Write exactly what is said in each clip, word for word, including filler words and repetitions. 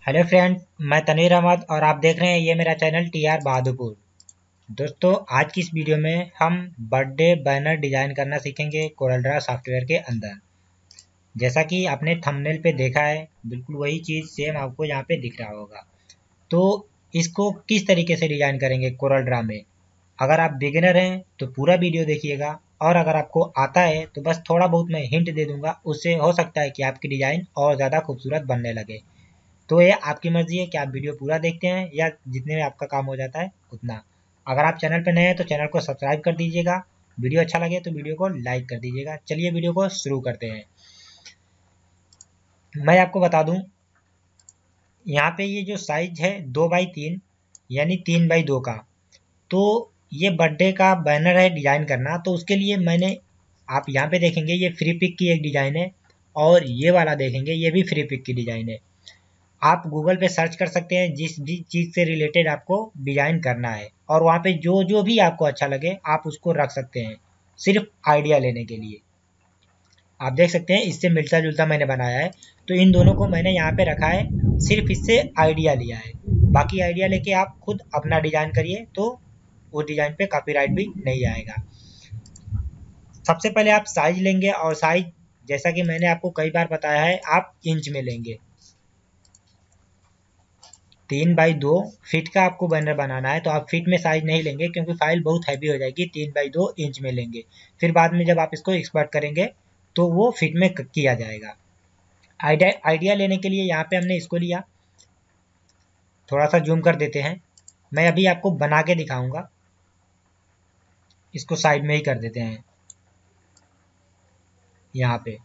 Hello friends, मैं तनीर अहमद और आप देख रहे हैं ये मेरा चैनल टी आर बहादुरपुर। दोस्तों, आज की इस वीडियो में हम बर्थडे बैनर डिजाइन करना सीखेंगे कोरल ड्रा सॉफ्टवेयर के अंदर। जैसा कि आपने थंबनेल पे देखा है, बिल्कुल वही चीज़ सेम आपको यहाँ पे दिख रहा होगा। तो इसको किस तरीके से डिजाइन करेंगे कोरल ड्रा में, अगर आप बिगिनर हैं तो पूरा वीडियो देखिएगा, और अगर आपको आता है तो बस थोड़ा बहुत मैं हिंट दे दूंगा, उससे हो सकता है कि आपकी डिजाइन और ज़्यादा खूबसूरत बनने लगे। तो ये आपकी मर्जी है कि आप वीडियो पूरा देखते हैं या जितने में आपका काम हो जाता है उतना। अगर आप चैनल पर नए हैं तो चैनल को सब्सक्राइब कर दीजिएगा, वीडियो अच्छा लगे तो वीडियो को लाइक कर दीजिएगा। चलिए वीडियो को शुरू करते हैं। मैं आपको बता दूं, यहाँ पे ये जो साइज है दो बाई तीन यानी तीन बाई दो का, तो ये बर्थडे का बैनर है डिजाइन करना। तो उसके लिए मैंने, आप यहाँ पे देखेंगे ये फ्री पिक की एक डिजाइन है, और ये वाला देखेंगे ये भी फ्री पिक की डिजाइन है। आप गूगल पे सर्च कर सकते हैं जिस भी चीज़ से रिलेटेड आपको डिजाइन करना है, और वहाँ पे जो जो भी आपको अच्छा लगे आप उसको रख सकते हैं, सिर्फ आइडिया लेने के लिए। आप देख सकते हैं इससे मिलता जुलता मैंने बनाया है, तो इन दोनों को मैंने यहाँ पे रखा है, सिर्फ इससे आइडिया लिया है। बाकी आइडिया लेके आप खुद अपना डिजाइन करिए तो उस डिजाइन पे कॉपीराइट भी नहीं आएगा। सबसे पहले आप साइज लेंगे, और साइज जैसा कि मैंने आपको कई बार बताया है आप इंच में लेंगे। तीन बाई दो फीट का आपको बैनर बनाना है, तो आप फीट में साइज नहीं लेंगे क्योंकि फाइल बहुत हैवी हो जाएगी। तीन बाई दो इंच में लेंगे, फिर बाद में जब आप इसको एक्सपर्ट करेंगे तो वो फीट में किया जाएगा। आइडिया आइडिया लेने के लिए यहाँ पे हमने इसको लिया, थोड़ा सा जूम कर देते हैं। मैं अभी आपको बना के दिखाऊंगा, इसको साइड में ही कर देते हैं। यहाँ पे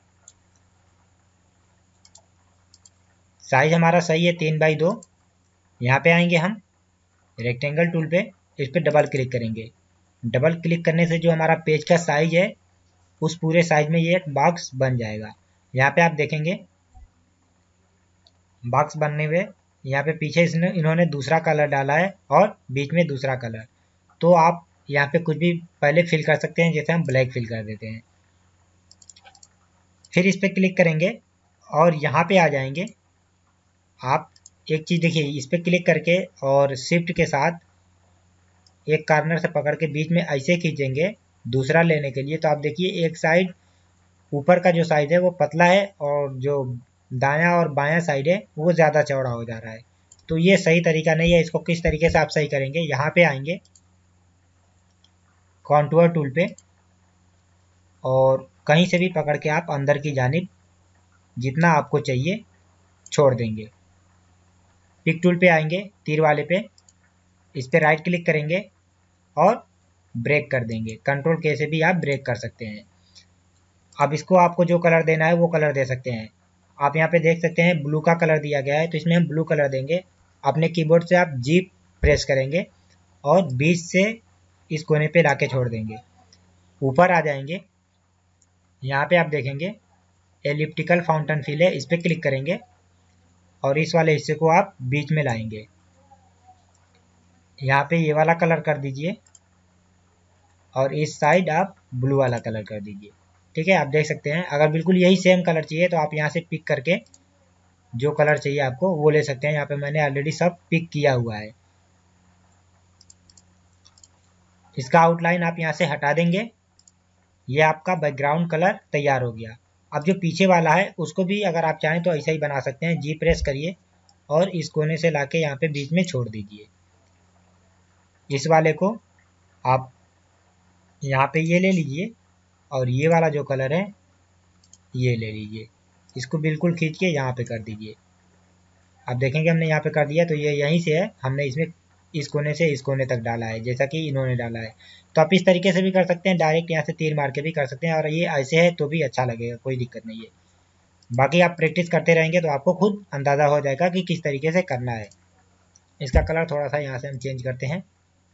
साइज हमारा सही है तीन बाई दो। यहाँ पे आएंगे हम रेक्टेंगल टूल पे, इस पर डबल क्लिक करेंगे। डबल क्लिक करने से जो हमारा पेज का साइज है उस पूरे साइज में ये एक बॉक्स बन जाएगा। यहाँ पे आप देखेंगे बॉक्स बनने में यहाँ पे पीछे इसने इन्होंने दूसरा कलर डाला है और बीच में दूसरा कलर। तो आप यहाँ पे कुछ भी पहले फिल कर सकते हैं, जैसे हम ब्लैक फिल कर देते हैं। फिर इस पर क्लिक करेंगे और यहाँ पे आ जाएंगे। आप एक चीज़ देखिए, इस पर क्लिक करके और शिफ्ट के साथ एक कार्नर से पकड़ के बीच में ऐसे खींचेंगे दूसरा लेने के लिए, तो आप देखिए एक साइड ऊपर का जो साइड है वो पतला है, और जो दायां और बायां साइड है वो ज़्यादा चौड़ा हो जा रहा है। तो ये सही तरीका नहीं है। इसको किस तरीके से आप सही करेंगे, यहाँ पे आएंगे कॉन्टूर टूल पे, और कहीं से भी पकड़ के आप अंदर की जानिब जितना आपको चाहिए छोड़ देंगे। पिक टूल पे आएंगे तीर वाले पे, इस पे राइट क्लिक करेंगे और ब्रेक कर देंगे। कंट्रोल के से भी आप ब्रेक कर सकते हैं। अब इसको आपको जो कलर देना है वो कलर दे सकते हैं। आप यहाँ पे देख सकते हैं ब्लू का कलर दिया गया है, तो इसमें हम ब्लू कलर देंगे। अपने कीबोर्ड से आप जी प्रेस करेंगे और बीच से इस कोने पे लाके छोड़ देंगे। ऊपर आ जाएंगे, यहाँ पे आप देखेंगे एलिप्टिकल फाउंटेन फिल है, इस पर क्लिक करेंगे और इस वाले हिस्से को आप बीच में लाएंगे। यहाँ पे ये वाला कलर कर दीजिए और इस साइड आप ब्लू वाला कलर कर दीजिए। ठीक है, आप देख सकते हैं। अगर बिल्कुल यही सेम कलर चाहिए तो आप यहाँ से पिक करके जो कलर चाहिए आपको वो ले सकते हैं। यहाँ पे मैंने ऑलरेडी सब पिक किया हुआ है। इसका आउटलाइन आप यहाँ से हटा देंगे। ये आपका बैकग्राउंड कलर तैयार हो गया। अब जो पीछे वाला है उसको भी अगर आप चाहें तो ऐसा ही बना सकते हैं। जी प्रेस करिए और इस कोने से लाके यहाँ पे बीच में छोड़ दीजिए। इस वाले को आप यहाँ पे ये ले लीजिए, और ये वाला जो कलर है ये ले लीजिए। इसको बिल्कुल खींच के यहाँ पे कर दीजिए। आप देखेंगे हमने यहाँ पे कर दिया, तो ये यहीं से है, हमने इसमें इस कोने से इस कोने तक डाला है जैसा कि इन्होंने डाला है। तो आप इस तरीके से भी कर सकते हैं, डायरेक्ट यहाँ से तीर मार के भी कर सकते हैं, और ये ऐसे है तो भी अच्छा लगेगा, कोई दिक्कत नहीं है। बाकी आप प्रैक्टिस करते रहेंगे तो आपको खुद अंदाज़ा हो जाएगा कि किस तरीके से करना है। इसका कलर थोड़ा सा यहाँ से हम चेंज करते हैं।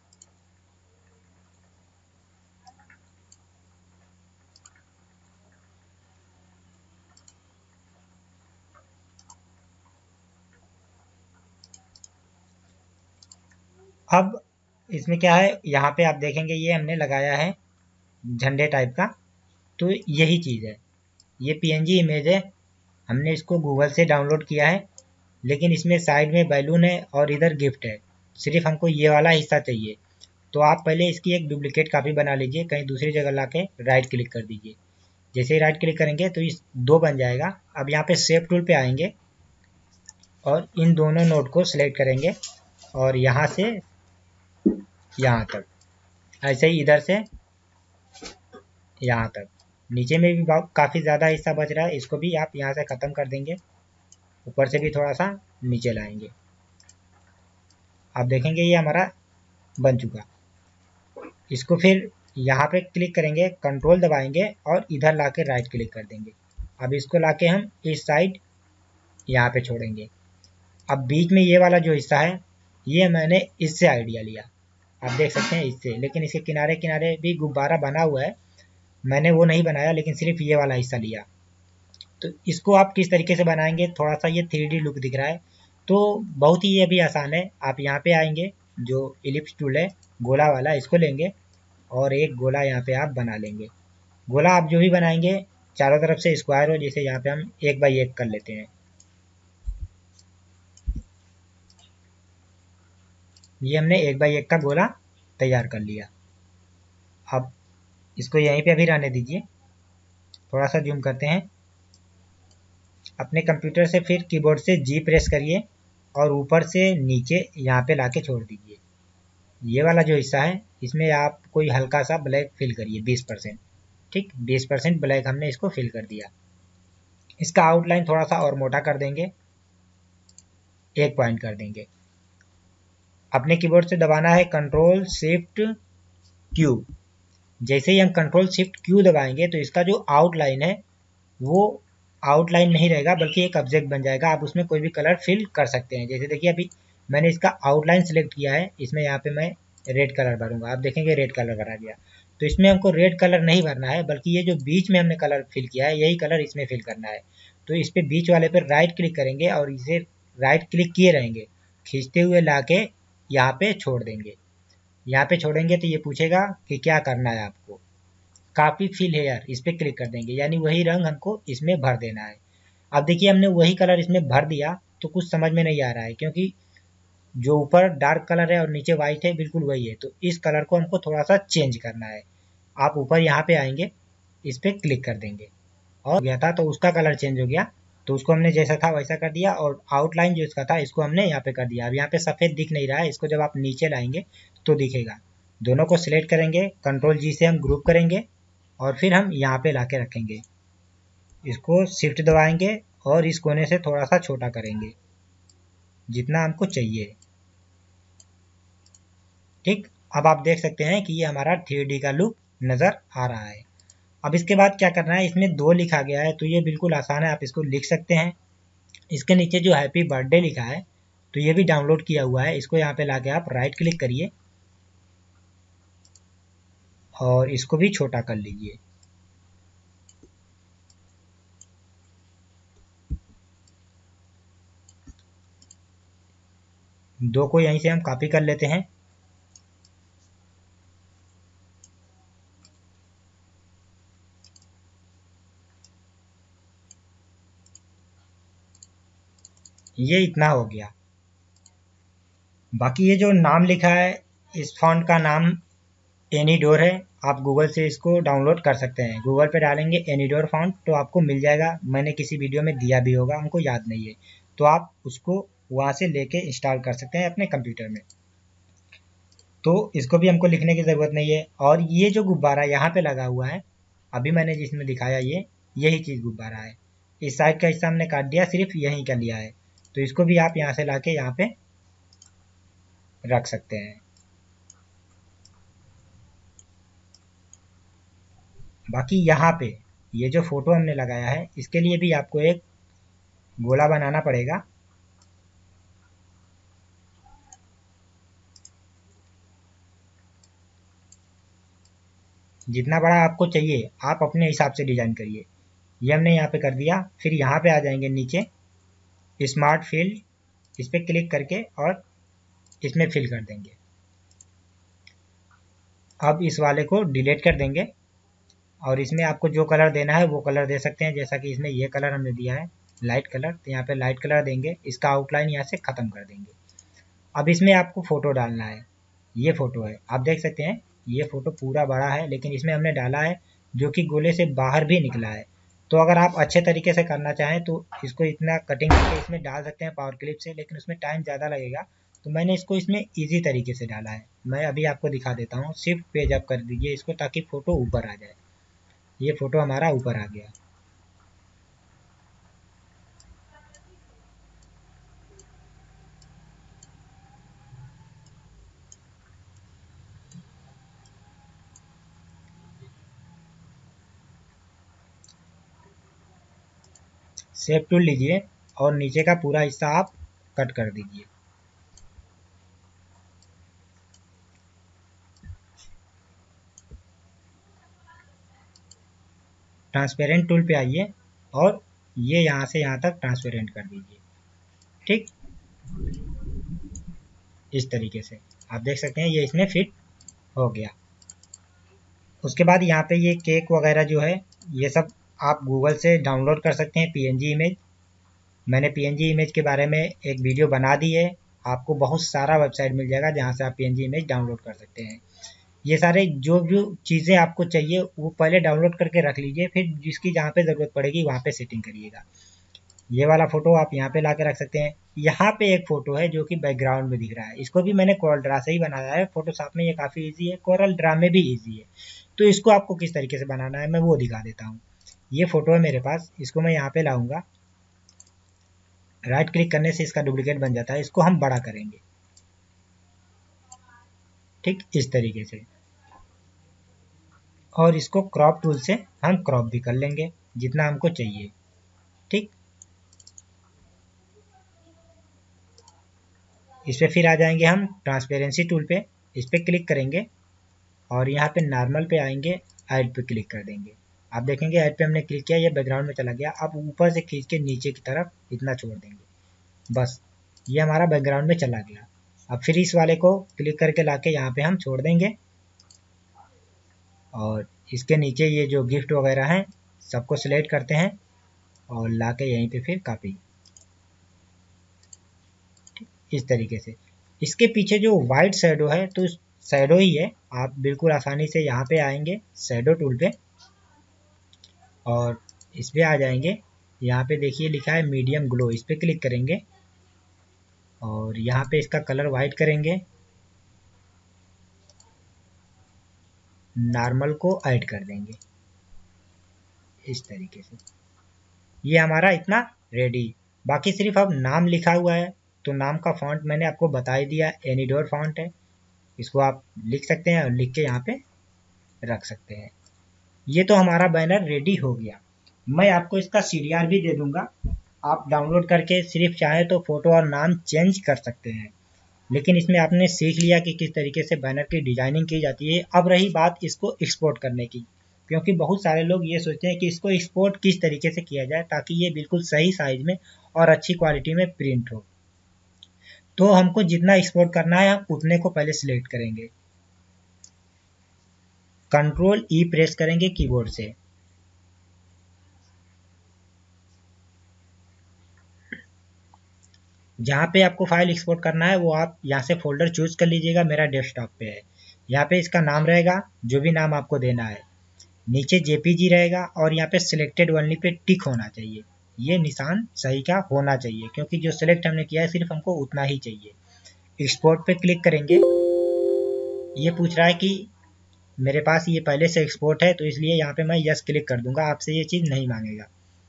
अब इसमें क्या है, यहाँ पे आप देखेंगे ये हमने लगाया है झंडे टाइप का, तो यही चीज़ है। ये पीएनजी इमेज है, हमने इसको गूगल से डाउनलोड किया है। लेकिन इसमें साइड में बैलून है और इधर गिफ्ट है, सिर्फ हमको ये वाला हिस्सा चाहिए। तो आप पहले इसकी एक डुप्लीकेट कापी बना लीजिए, कहीं दूसरी जगह लाके राइट क्लिक कर दीजिए। जैसे ही राइट क्लिक करेंगे तो इस दो बन जाएगा। अब यहाँ पे शेप टूल पे आएंगे और इन दोनों नोड को सिलेक्ट करेंगे और यहाँ से यहाँ तक, ऐसे ही इधर से यहाँ तक। नीचे में भी काफ़ी ज़्यादा हिस्सा बच रहा है, इसको भी आप यहाँ से ख़त्म कर देंगे। ऊपर से भी थोड़ा सा नीचे लाएंगे। आप देखेंगे ये हमारा बन चुका। इसको फिर यहाँ पे क्लिक करेंगे, कंट्रोल दबाएंगे और इधर लाके राइट क्लिक कर देंगे। अब इसको लाके हम इस साइड यहाँ पे छोड़ेंगे। अब बीच में ये वाला जो हिस्सा है ये मैंने इससे आइडिया लिया, आप देख सकते हैं इससे, लेकिन इसके किनारे किनारे भी गुब्बारा बना हुआ है, मैंने वो नहीं बनाया, लेकिन सिर्फ ये वाला हिस्सा लिया। तो इसको आप किस तरीके से बनाएंगे, थोड़ा सा ये थ्री डी लुक दिख रहा है तो बहुत ही ये भी आसान है। आप यहाँ पे आएंगे, जो इलिप्स टूल है गोला वाला, इसको लेंगे और एक गोला यहाँ पे आप बना लेंगे। गोला आप जो भी बनाएंगे चारों तरफ से स्क्वायर हो, जैसे यहाँ पे हम एक बाई एक कर लेते हैं। ये हमने एक बाई एक का गोला तैयार कर लिया। अब इसको यहीं पे अभी रहने दीजिए, थोड़ा सा जूम करते हैं। अपने कंप्यूटर से फिर कीबोर्ड से जी प्रेस करिए और ऊपर से नीचे यहाँ पे लाके छोड़ दीजिए। ये वाला जो हिस्सा है इसमें आप कोई हल्का सा ब्लैक फिल करिए, बीस परसेंट। ठीक, बीस परसेंट ब्लैक हमने इसको फिल कर दिया। इसका आउटलाइन थोड़ा सा और मोटा कर देंगे, एक पॉइंट कर देंगे। अपने कीबोर्ड से दबाना है कंट्रोल शिफ्ट क्यू। जैसे ही हम कंट्रोल शिफ्ट क्यू दबाएंगे तो इसका जो आउटलाइन है वो आउटलाइन नहीं रहेगा, बल्कि एक ऑब्जेक्ट बन जाएगा। आप उसमें कोई भी कलर फिल कर सकते हैं। जैसे देखिए अभी मैंने इसका आउटलाइन सेलेक्ट किया है, इसमें यहाँ पे मैं रेड कलर भरूंगा। आप देखेंगे रेड कलर भरा गया। तो इसमें हमको रेड कलर नहीं भरना है, बल्कि ये जो बीच में हमने कलर फिल किया है यही कलर इसमें फिल करना है। तो इस पे बीच वाले पे राइट क्लिक करेंगे और इसे राइट क्लिक किए रहेंगे, खींचते हुए लाके यहाँ पे छोड़ देंगे। यहाँ पे छोड़ेंगे तो ये पूछेगा कि क्या करना है आपको। कॉपी फिल हेयर, इस पे क्लिक कर देंगे, यानी वही रंग हमको इसमें भर देना है। अब देखिए हमने वही कलर इसमें भर दिया तो कुछ समझ में नहीं आ रहा है, क्योंकि जो ऊपर डार्क कलर है और नीचे वाइट है बिल्कुल वही है। तो इस कलर को हमको थोड़ा सा चेंज करना है। आप ऊपर यहाँ पे आएंगे, इस पे क्लिक कर देंगे और गया था तो उसका कलर चेंज हो गया। तो उसको हमने जैसा था वैसा कर दिया और आउटलाइन जो इसका था इसको हमने यहाँ पे कर दिया। अब यहाँ पे सफ़ेद दिख नहीं रहा है, इसको जब आप नीचे लाएंगे तो दिखेगा। दोनों को सिलेक्ट करेंगे, कंट्रोल जी से हम ग्रुप करेंगे और फिर हम यहाँ पे लाके रखेंगे। इसको शिफ्ट दबाएंगे और इस कोने से थोड़ा सा छोटा करेंगे जितना हमको चाहिए। ठीक, अब आप देख सकते हैं कि ये हमारा थ्री डी का लुक नज़र आ रहा है। अब इसके बाद क्या करना है, इसमें दो लिखा गया है तो ये बिल्कुल आसान है, आप इसको लिख सकते हैं। इसके नीचे जो हैप्पी बर्थडे लिखा है तो ये भी डाउनलोड किया हुआ है। इसको यहाँ पे लाके आप राइट क्लिक करिए और इसको भी छोटा कर लीजिए। दो को यहीं से हम कॉपी कर लेते हैं। ये इतना हो गया। बाकी ये जो नाम लिखा है इस फॉन्ट का नाम एनीडोर है। आप गूगल से इसको डाउनलोड कर सकते हैं। गूगल पे डालेंगे एनीडोर फॉन्ट तो आपको मिल जाएगा। मैंने किसी वीडियो में दिया भी होगा, हमको याद नहीं है, तो आप उसको वहाँ से लेके इंस्टॉल कर सकते हैं अपने कंप्यूटर में। तो इसको भी हमको लिखने की ज़रूरत नहीं है। और ये जो गुब्बारा यहाँ पे लगा हुआ है, अभी मैंने जिसमें दिखाया ये यही चीज़ गुब्बारा है। इस साइड का हिस्सा हमने काट दिया, सिर्फ यहीं का लिया है। तो इसको भी आप यहाँ से लाके यहाँ पे रख सकते हैं। बाकी यहाँ पे ये जो फोटो हमने लगाया है इसके लिए भी आपको एक गोला बनाना पड़ेगा। जितना बड़ा आपको चाहिए आप अपने हिसाब से डिजाइन करिए। ये हमने यहाँ पे कर दिया। फिर यहाँ पे आ जाएंगे नीचे स्मार्ट फिल, इस पे क्लिक करके और इसमें फिल कर देंगे। अब इस वाले को डिलीट कर देंगे और इसमें आपको जो कलर देना है वो कलर दे सकते हैं। जैसा कि इसमें ये कलर हमने दिया है, लाइट कलर, तो यहाँ पे लाइट कलर देंगे, इसका आउटलाइन यहाँ से ख़त्म कर देंगे। अब इसमें आपको फ़ोटो डालना है, ये फ़ोटो है, आप देख सकते हैं ये फ़ोटो पूरा बड़ा है, लेकिन इसमें हमने डाला है जो कि गोले से बाहर भी निकला है। तो अगर आप अच्छे तरीके से करना चाहें तो इसको इतना कटिंग करके इसमें डाल सकते हैं पावर क्लिप से, लेकिन उसमें टाइम ज़्यादा लगेगा, तो मैंने इसको इसमें ईजी तरीके से डाला है। मैं अभी आपको दिखा देता हूँ, शिफ्ट पेज अप कर दीजिए इसको ताकि फ़ोटो ऊपर आ जाए। ये फ़ोटो हमारा ऊपर आ गया। शेप टूल लीजिए और नीचे का पूरा हिस्सा आप कट कर दीजिए। ट्रांसपेरेंट टूल पे आइए और ये यहाँ से यहाँ तक ट्रांसपेरेंट कर दीजिए। ठीक, इस तरीके से आप देख सकते हैं ये इसमें फिट हो गया। उसके बाद यहाँ पे ये केक वगैरह जो है ये सब आप गूगल से डाउनलोड कर सकते हैं पीएनजी इमेज। मैंने पीएनजी इमेज के बारे में एक वीडियो बना दी है, आपको बहुत सारा वेबसाइट मिल जाएगा जहाँ से आप पीएनजी इमेज डाउनलोड कर सकते हैं। ये सारे जो जो चीज़ें आपको चाहिए वो पहले डाउनलोड करके रख लीजिए, फिर जिसकी जहाँ पे ज़रूरत पड़ेगी वहाँ पे सेटिंग करिएगा। ये वाला फ़ोटो आप यहाँ पे ला के रख सकते हैं। यहाँ पे एक फ़ोटो है जो कि बैकग्राउंड में दिख रहा है, इसको भी मैंने कोरल ड्रा से ही बनाया है। फोटोशॉप में ये काफ़ी ईजी है, कोरल ड्रा में भी ईजी है। तो इसको आपको किस तरीके से बनाना है मैं वो दिखा देता हूँ। ये फ़ोटो है मेरे पास, इसको मैं यहाँ पे लाऊंगा, राइट क्लिक करने से इसका डुप्लीकेट बन जाता है, इसको हम बड़ा करेंगे। ठीक, इस तरीके से, और इसको क्रॉप टूल से हम क्रॉप भी कर लेंगे जितना हमको चाहिए। ठीक, इस पर फिर आ जाएंगे हम ट्रांसपेरेंसी टूल पे, इस पर क्लिक करेंगे और यहाँ पे नॉर्मल पे आएंगे, ऐड पे क्लिक कर देंगे। आप देखेंगे ऐड पे हमने क्लिक किया, ये बैकग्राउंड में चला गया। अब ऊपर से खींच के नीचे की तरफ इतना छोड़ देंगे, बस ये हमारा बैकग्राउंड में चला गया। अब फिर इस वाले को क्लिक करके लाके यहाँ पे हम छोड़ देंगे और इसके नीचे ये जो गिफ्ट वगैरह हैं सबको सिलेक्ट करते हैं और लाके यहीं पे फिर कॉपी, इस तरीके से। इसके पीछे जो वाइट शैडो है तो शैडो ही है, आप बिल्कुल आसानी से यहाँ पे आएंगे शैडो टूल पे और इस पे आ जाएंगे। यहाँ पे देखिए लिखा है मीडियम ग्लो, इस पे क्लिक करेंगे और यहाँ पे इसका कलर वाइट करेंगे, नॉर्मल को ऐड कर देंगे इस तरीके से। ये हमारा इतना रेडी। बाकी सिर्फ अब नाम लिखा हुआ है तो नाम का फॉन्ट मैंने आपको बता ही दिया, एनीडोर फॉन्ट है, इसको आप लिख सकते हैं और लिख के यहाँ पे रख सकते हैं। ये तो हमारा बैनर रेडी हो गया। मैं आपको इसका सीडीआर भी दे दूंगा, आप डाउनलोड करके सिर्फ चाहे तो फोटो और नाम चेंज कर सकते हैं। लेकिन इसमें आपने सीख लिया कि किस तरीके से बैनर की डिजाइनिंग की जाती है। अब रही बात इसको एक्सपोर्ट करने की, क्योंकि बहुत सारे लोग ये सोचते हैं कि इसको एक्सपोर्ट किस तरीके से किया जाए ताकि ये बिल्कुल सही साइज में और अच्छी क्वालिटी में प्रिंट हो। तो हमको जितना एक्सपोर्ट करना है हम उतने को पहले सिलेक्ट करेंगे, कंट्रोल ई प्रेस करेंगे कीबोर्ड से। जहाँ पे आपको फाइल एक्सपोर्ट करना है वो आप यहाँ से फोल्डर चूज कर लीजिएगा, मेरा डेस्कटॉप पे है। यहाँ पे इसका नाम रहेगा जो भी नाम आपको देना है, नीचे जेपीजी रहेगा और यहाँ पे सिलेक्टेड ओनली पे टिक होना चाहिए, ये निशान सही का होना चाहिए क्योंकि जो सिलेक्ट हमने किया है सिर्फ हमको उतना ही चाहिए। एक्सपोर्ट पे क्लिक करेंगे, ये पूछ रहा है कि मेरे पास ये पहले से एक्सपोर्ट है तो इसलिए यहाँ पे मैं यस क्लिक कर दूंगा, आपसे ये चीज़ नहीं मांगेगा।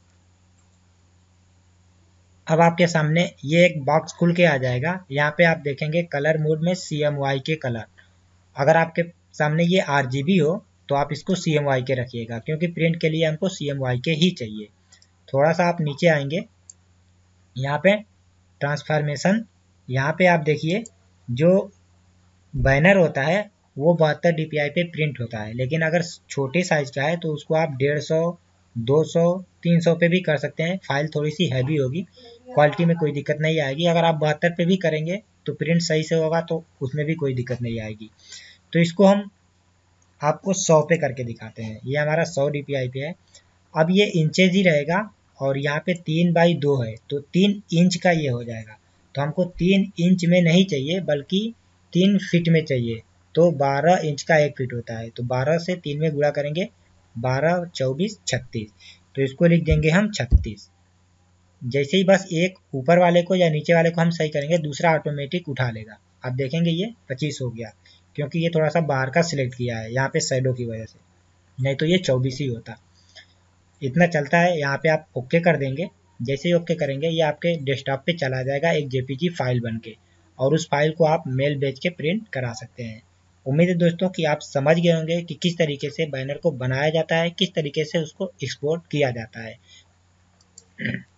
अब आपके सामने ये एक बॉक्स खुल के आ जाएगा, यहाँ पे आप देखेंगे कलर मोड में C M Y K colour. अगर आपके सामने ये आर जी बी हो तो आप इसको सी एम वाई के रखिएगा क्योंकि प्रिंट के लिए हमको सी एम वाई के ही चाहिए। थोड़ा सा आप नीचे आएंगे, यहाँ पे ट्रांसफॉर्मेशन, यहाँ पे आप देखिए जो बैनर होता है वो बहत्तर डी पी आई पे प्रिंट होता है, लेकिन अगर छोटे साइज का है तो उसको आप डेढ़ सौ दो सौ तीन सौ पे भी कर सकते हैं। फाइल थोड़ी सी हैवी होगी, क्वालिटी में कोई दिक्कत नहीं आएगी। अगर आप बहत्तर पे भी करेंगे तो प्रिंट सही से होगा तो उसमें भी कोई दिक्कत नहीं आएगी। तो इसको हम आपको सौ पे करके दिखाते हैं, ये हमारा सौ डी पी आई पे है। अब ये इंचेज ही रहेगा, और यहाँ पे तीन बाई दो है तो तीन इंच का ये हो जाएगा। तो हमको तीन इंच में नहीं चाहिए बल्कि तीन फीट में चाहिए। तो बारह इंच का एक फीट होता है, तो बारह से तीन में गुणा करेंगे, बारह चौबीस छत्तीस, तो इसको लिख देंगे हम छत्तीस। जैसे ही बस एक ऊपर वाले को या नीचे वाले को हम सही करेंगे, दूसरा ऑटोमेटिक उठा लेगा। आप देखेंगे ये पच्चीस हो गया, क्योंकि ये थोड़ा सा बाहर का सिलेक्ट किया है यहाँ पे शैडो की वजह से, नहीं तो ये चौबीस ही होता। इतना चलता है। यहाँ पे आप ओके कर देंगे। जैसे ही ओके करेंगे ये आपके डेस्कटॉप पे चला जाएगा एक जेपीजी फाइल बन के, और उस फाइल को आप मेल भेज के प्रिंट करा सकते हैं। उम्मीद है दोस्तों कि आप समझ गए होंगे कि किस तरीके से बैनर को बनाया जाता है, किस तरीके से उसको एक्सपोर्ट किया जाता है।